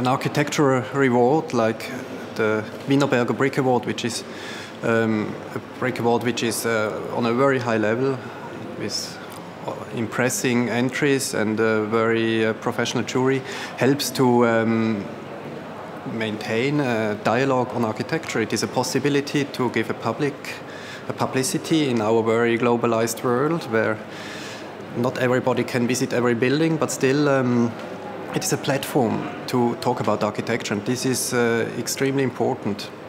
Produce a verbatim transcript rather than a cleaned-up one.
an architectural reward like the Wienerberger Brick Award, which is um, a brick award which is uh, on a very high level with impressing entries and a very uh, professional jury, helps to um, maintain a dialogue on architecture. It is a possibility to give a public a publicity in our very globalized world where not everybody can visit every building, but still um, it is a platform to talk about architecture, and this is uh, extremely important.